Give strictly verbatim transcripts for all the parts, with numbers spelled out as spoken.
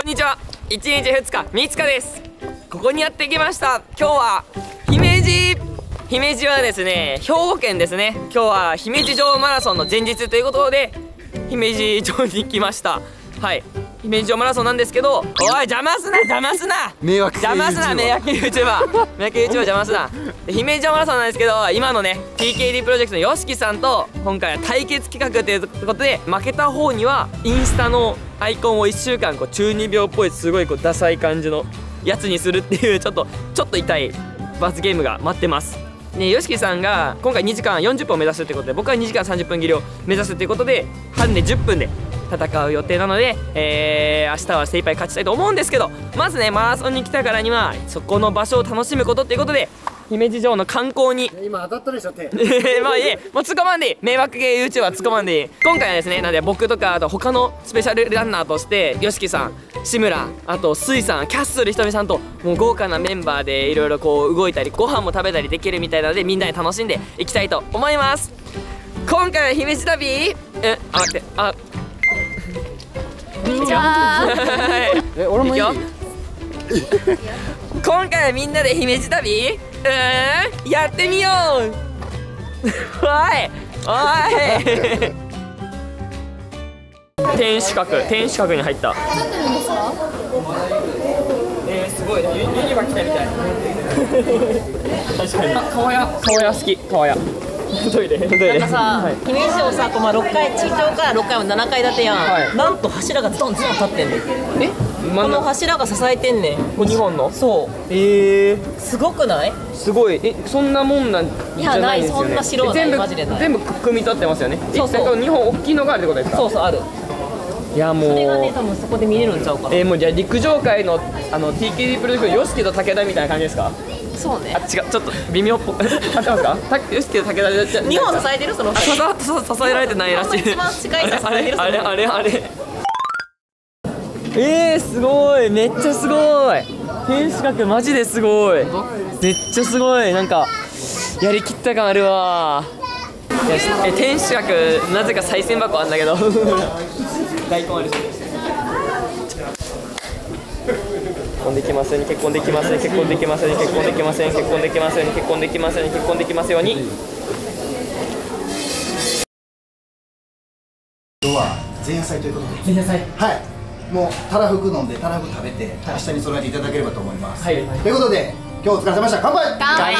んにちは。いちにちふつかみっかです。ここにやってきました。今日は姫路姫路はですね、兵庫県ですね。今日は姫路城マラソンの前日ということで姫路城に来ました。はい、姫路城マラソンなんですけど、おい邪魔すな邪魔すな迷惑系邪魔すな迷惑 YouTuber 迷惑 YouTuber 邪魔すな。で姫路城マラソンなんですけど、今のね ティーケーディー プロジェクトの ヨシキさんと今回は対決企画ということで、負けた方にはインスタのアイコンをいっしゅうかんこう中二病っぽいすごいこうダサい感じのやつにするっていうちょっとちょっと痛い罰ゲームが待ってます。ね、ヨシキさんが今回にじかんよんじゅっぷんを目指すということで、僕はにじかんさんじゅっぷん切りを目指すということで、ハンデじゅっぷんで戦う予定なので、えー、明日は精一杯勝ちたいと思うんですけど、まずねマラソンに来たからにはそこの場所を楽しむことっていうことで、姫路城の観光に今当たったでしょ手まあいい、もう突っ込まんでいい、迷惑系 YouTuber 突っ込まんでいい。今回はですね、なんで僕とかあと他のスペシャルランナーとして ヨシキさん、志村、あとスイさん、キャッスルひとみさんともう豪華なメンバーでいろいろこう動いたりご飯も食べたりできるみたいなので、みんなで楽しんでいきたいと思います。今回は姫路旅、えあ待ってあこんにちは。 え、俺もいい？ 今回はみんなで姫路旅、うーんやってみようおいおい天守閣天守閣に入った。えー、すごいユニバ来たみたい確かに。あ、川屋川屋好き川屋トイレトイレ。 なんかさ、はい、姫路城さ、こうまあろっかい、地上からろっかいもななかい建てやん、はい、なんと柱がドンズン立ってんねん。えこの柱が支えてんねん。 これ日本の？ そう。 ええー、 すごくない？ すごい。え、そんなもんなんじゃないんですよね。 いやない、そんな城はない、マジでない。 全部汲み取ってますよね。 そうそう。 日本大きいのがあるってことですか？ そうそう、ある。 いやもうそれがね、多分そこで見れるんちゃうかな。 えー、もうじゃあ陸上界のあの ティーケーディー プロジェクトヨシキと武田みたいな感じですか？ そうね。 あ、違う、ちょっと微妙っぽ合ってますか？ヨシキと武田で日本支えてるその。 あ、支えられてないらしい。 一番近い支えてる。 あれあれあれあれ。えー、すごい、めっちゃすごい。天守閣マジですごい。めっちゃすごい、なんかやりきった感あるわ。いやえ天守閣なぜか賽銭箱あんだけど大根あるし。結婚できますように、結婚できますように、結婚できますように、結婚できますように、結婚できますように、結婚できますように、結婚できますように。 今日は前夜祭ということで、 前夜祭、 はい、もうたらふく飲んでたらふく食べて明日に備えていただければと思います。 はい、 ということで今日お疲れ様でした。乾杯。 乾杯。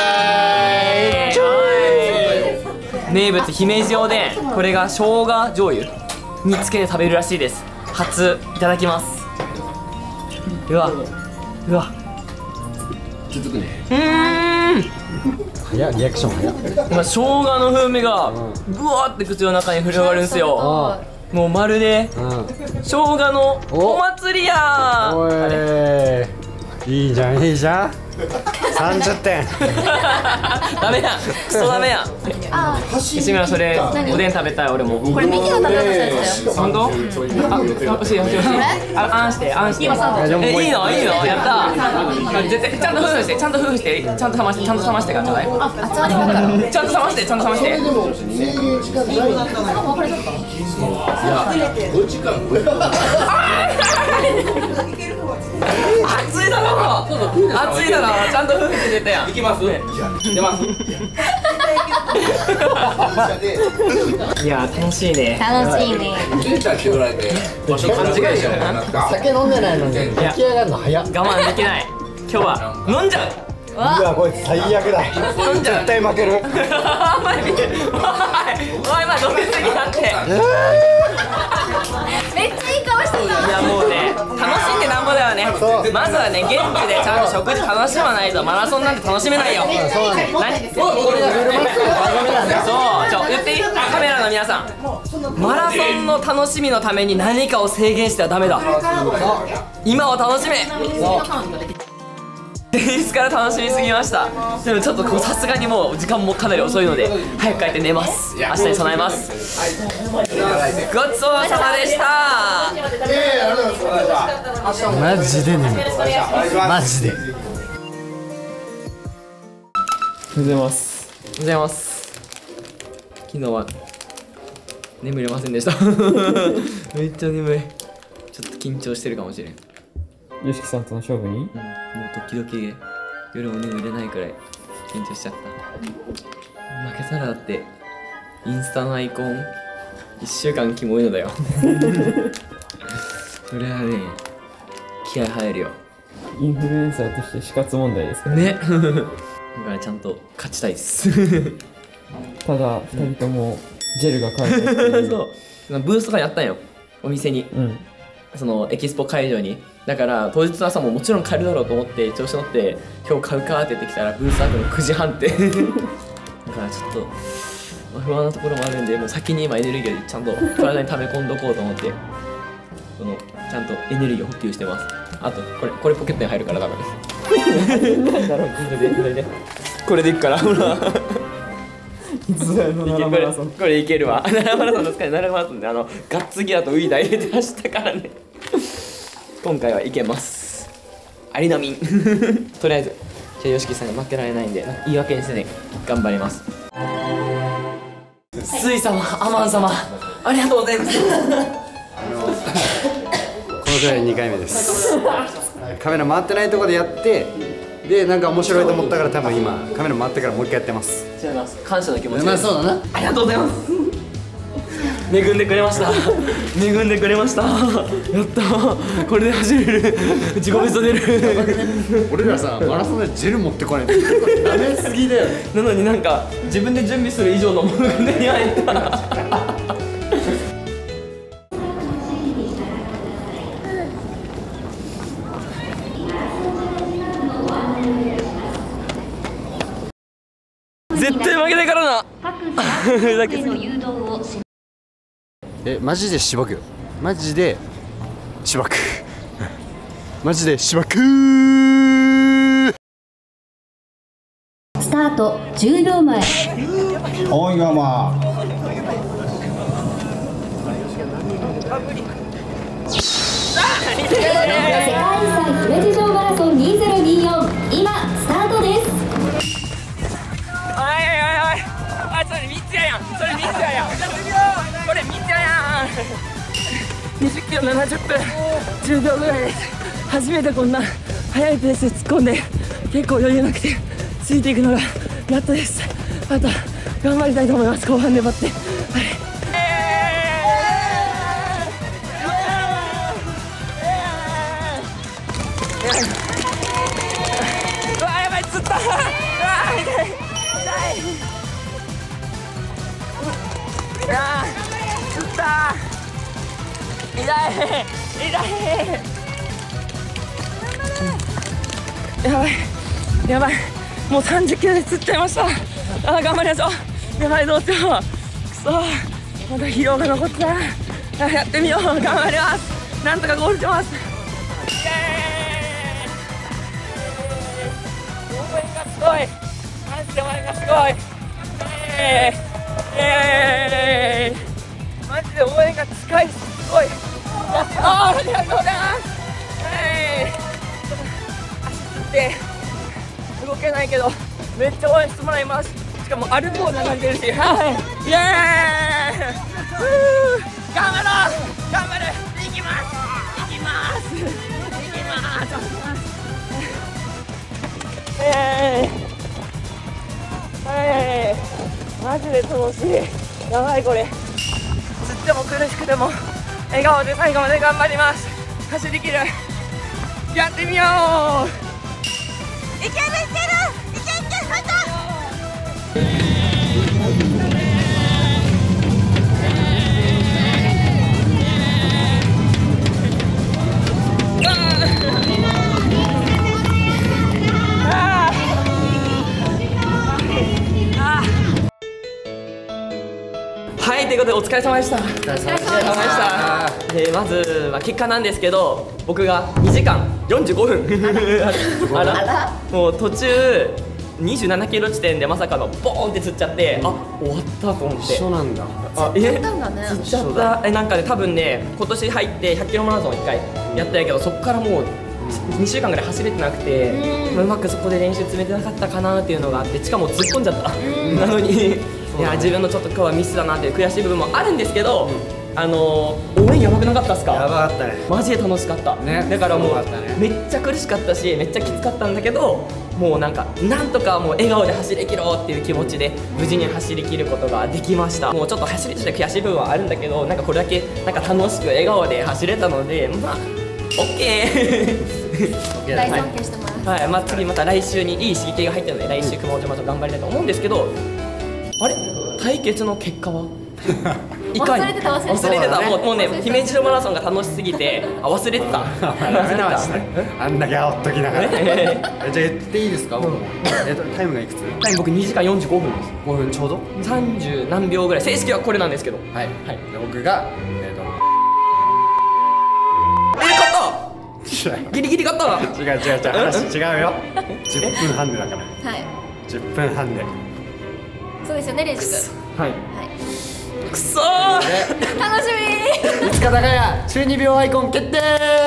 名物姫路城でこれが生姜醤油につけて食べるらしいです。初いただきます。うわうわ、 続くね。 うーん、 早い、リアクション早い。 今生姜の風味がブワーって口の中に広がるんですよ。もうまるで生姜のお祭りやー。 おい、いいじゃんいいじゃんさんじゅってんダメやん、クソダメやん。志村それおでん食べたい。俺もこれミキが食べようとしたやつだよ。 本当？あ、欲しい欲しい欲しい。あ、あんしてあんして。え、いいのいいの、やったー。絶対ちゃんと夫婦して、ちゃんと夫婦して、ちゃんと冷まして、ちゃんと冷ましてからちょうだい。ちゃんと冷まして、ちゃんと冷まして。熱いだろ、熱いだろ、ちゃんと夫婦して出たやん。いきます？出ます。いや楽しいね。 楽しいね。 場所勘違いでしょ。 酒飲んでないのに出来上がるの早っ。 我慢できない。今日は飲んじゃう。 うわ、こいつ最悪だ。絶対負ける。 お前まあ飲みすぎだって。 めっちゃいい顔してた。 いやもうね、楽しんでなんぼだよね。まずはね、現地でちゃんと食事楽しまないとマラソンなんて楽しめないよ。 そうね。 何？そう、ちょ言っていい？カメラの皆さん、マラソンの楽しみのために何かを制限してはダメだ。今を楽しめ。前日から楽しみすぎました。でもちょっとさすがにもう時間もかなり遅いので早く帰って寝ます。明日に備えます。ごちそうさまでした。 マジでね。マジで。 おはようございます。おはようございます。昨日は眠れませんでしためっちゃ眠い。ちょっと緊張してるかもしれん。 よしきさんとの勝負に、うん、もうドキドキで夜も眠れないくらい緊張しちゃった。負けたらだってインスタのアイコンいっしゅうかんキモいのだよそれはね気合入るよ。インフルエンサーとして死活問題ですからねだからちゃんと勝ちたいっすただふたりともジェルが買えないそうブースとかやったんよお店に、うん、そのエキスポ会場に。だから当日の朝ももちろん買えるだろうと思って調子乗って今日買うかって言ってきたらブース開くのくじはんってだからちょっと不安なところもあるんで、もう先に今エネルギーをちゃんと体に溜め込んどこうと思ってそのちゃんとエネルギーを補給してます。あとこれこれポケットに入るからダメですだろうこれでこれでいくからほらこれいけるわ。奈良マラソンですかね。奈良マラソンであのガッツギアとウィーダー入れて走ったからね今回はいけます。ありのみんとりあえずじゃあ よしきさんが負けられないんで言い訳にしてね頑張ります。スイ様、アマン様ありがとうございますこのくらいにかいめです。カメラ回ってないところでやってでなんか面白いと思ったから多分今カメラ回ってからもう一回やってます。 違います。感謝の気持ちです。 まあそうだな。 ありがとうございます恵んでくれました恵んでくれました。やったこれで走れる自己ベスト出る俺らさマラソンでジェル持ってこないとダメすぎだよなのになんか自分で準備する以上のものが手に入った絶対負けないからなだけえ、マジでしばくよ。マジでしばくマジでしばくスタートじゅうびょうまえ。 大井川世界遺産姫路城マラソンにせんにじゅうよん今スタートです。 おいおいおいあ、それみっつややんそれみっつややんこれみっつややんにじゅっキロななじゅっぷんじゅうびょうぐらいです。初めてこんな速いペースで突っ込んで結構余裕なくてついていくのがやっとです。あと頑張りたいと思います。後半粘ってはいうわやばい釣ったうわ痛い痛いいや釣った痛い痛いやばいやばいもうさんじゅっキロで釣っちゃいました。あ頑張りましょう。やばいどうしようくそまだ疲労が残ってた。あやってみよう頑張ります。なんとかゴールします。イエーイ応援がすごいマジで応援がすごいイエーイイエーイマジで応援が近いすごいあありがとうございますイエーイ足つって動けないけどめっちゃ応援してもらいます。しかもアルボー流れてるしはいイエーイ頑張ろう頑張る行きます行きます行きますえー、えー、マジで楽しい。やばいこれ釣っても苦しくても笑顔で最後まで頑張ります。走り切るやってみよういけるいけるいけいけまたはい、ということでお疲れ様でした。お疲れ様でした。でまず、まあ、結果なんですけど僕がにじかんよんじゅうごふんあらもう途中にじゅうななキロ地点でまさかのボーンって釣っちゃってあ終わったと思って。 一緒なんだ。 あえ釣っちゃったんだね。釣っちゃったえなんかね多分ね今年入ってひゃっキロマラソンをいっかいやったんやけどそこからもうにしゅうかんぐらい走れてなくてうまくそこで練習詰めてなかったかなっていうのがあってしかも突っ込んじゃったなのにいや自分のちょっと今日はミスだなっていう悔しい部分もあるんですけどあのー、応援やばくなかったっすか？ やばかったね。 マジで楽しかったねだからもう、 すごかったねめっちゃ苦しかったしめっちゃきつかったんだけど、もうなんかなんとかもう笑顔で走り切ろうっていう気持ちで無事に走り切ることができました。もうちょっと走りとして悔しい部分はあるんだけど、なんかこれだけなんか楽しく笑顔で走れたので、まあオッケー大尊敬してます。 はい、まあ、次また来週にいい刺激が入ってるので、来週熊本また頑張りたいと思うんですけど、あれ対決の結果はいかに忘れてた忘れてた忘れてた、もうもうね忘れてた姫路のマラソンが楽しすぎてあ忘れてた忘れてたあんだけ煽っときながら。えじゃあ言っていいですか？僕も。えっとタイムがいくつ？ タイム僕にじかんよんじゅうごふんです。 ごふんちょうど。 さんじゅう何秒ぐらい、正式はこれなんですけど。 はい。 はい。 で僕がえっと。 え勝ったギリギリ勝った違う違う違う話違うよ。じゅっぷんはんでだから。 はい。 じゅっぷんはんで。 そうですよね、レイジ君。 はいはい。 くそーで楽しみ。 いつか高谷中二病アイコン決定。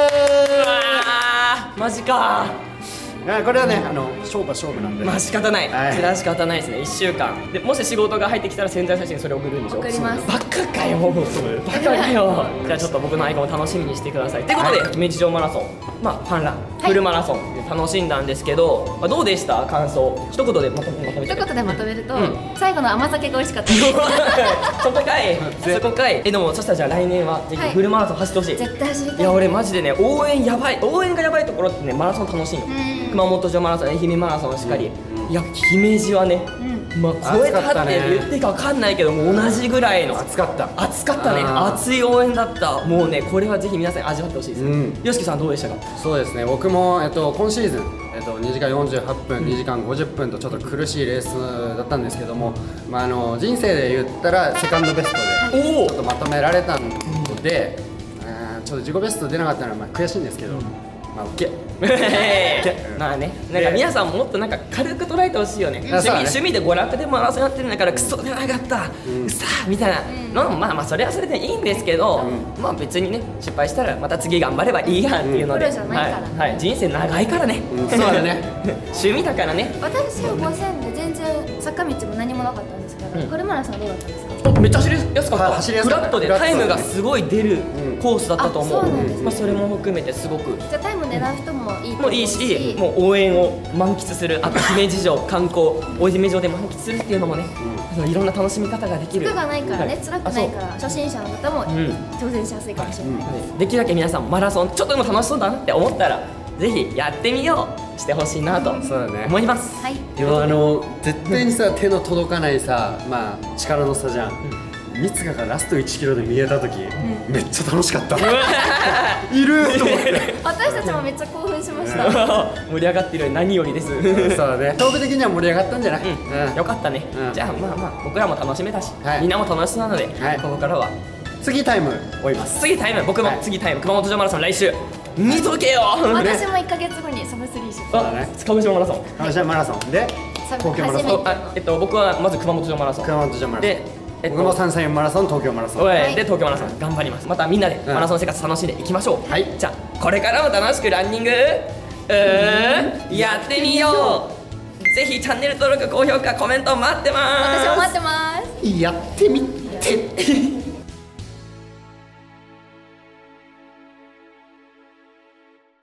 あーマジかいやこれはねあの勝負は勝負なんで。 まあ仕方ない、 はいそれは仕方ないですね。いっしゅうかんでもし仕事が入ってきたら潜在写真それ送るんでしょ。 送りますバカかよバカかよじゃあちょっと僕のアイコンを楽しみにしてくださいということで、姫路城マラソンまあファンランフルマラソンで楽しんだんですけど、まあ、どうでした感想一言でまとめまとめて一言でまとめると、 うん最後の甘酒が美味しかったです。 そこかいそこかいえでもそしたらじゃあ来年はぜひはいフルマラソン走ってほしい、 絶対走りたい。 いや俺マジでね応援やばい応援がやばいところってねマラソン楽しいのん熊本城マラソン愛媛マラソンしかり、いや姫路はね、まあ超えたって言っていいか分かんないけどもう同じぐらいの暑かった。 熱かったねあー熱い応援だった。もうねこれはぜひ皆さんに味わってほしいです、 うんよしきさんどうでしたか？ そうですね、僕も、えっと、今シーズン、えっと、にじかんよんじゅうはっぷん、にじかんごじゅっぷんとちょっと苦しいレースだったんですけども、まあ、あの人生で言ったらセカンドベストでおおちょっとまとめられたので、あーちょっと自己ベスト出なかったのはまあ悔しいんですけど、まあ、オッケー。 まあね、なんか皆さんもっとなんか軽く捉えてほしいよね。趣味、 そうだね趣味で娯楽でマラソンやってるんだからクソ出なかった、うさーみたいなのもまあまあそれはそれでいいんですけど、まあ別にね失敗したらまた次頑張ればいいやんっていうので、 プロじゃないからねはいはい、人生長いからね。 うんそうだね趣味だからね。 私はごせんで全然坂道も何もなかったんですけど、 うんフルマラソンはどうだったんですか？ めっちゃ走りやすかった。 はい走りやすかったフラットでタイムがすごい出るうんコースだったと思う。 あそうなんですねまあそれも含めてすごく。 じゃあタイム狙う人もいいと思うもういいし、もう応援を満喫する、あと姫路城観光、大姫城で満喫するっていうのもね、いろんな楽しみ方ができる。 服がないからね、 はい辛くないから初心者の方もん挑戦しやすいかもしれない、 あそうできるだけ皆さんマラソンちょっとでも楽しそうだなって思ったらぜひやってみようしてほしいなとそうだね思います。 はいでもあの絶対にさ手の届かないさ、まあ力の差じゃん。三塚がラストいちキロで見えた時、めっちゃ楽しかった。いると思って。 私たちもめっちゃ興奮しました、 盛り上がっている何よりです。 そうだね。勝負的には盛り上がったんじゃない？ うん、よかったね、 うんじゃあまあまあ僕らも楽しめたし、 はいみんなも楽しそうなので、 はいここからは次タイム追います。 次タイム僕もはい次タイム熊本城マラソン来週見とけよ。 私もいっかげつごにサブスリーしあだね鹿児島マラソン。 鹿児島マラソンでサブ東京マラソン初めてあえっと僕はまず熊本城マラソン熊本城マラソンで、えっと僕も三三四マラソン東京マラソン。 おいはいで東京マラソン頑張ります。またみんなでマラソン生活楽しんでいきましょう。 はいじゃあこれからも楽しくランニングうーんやってみよう。ぜひチャンネル登録高評価コメント待ってます。 私も待ってますやってみて。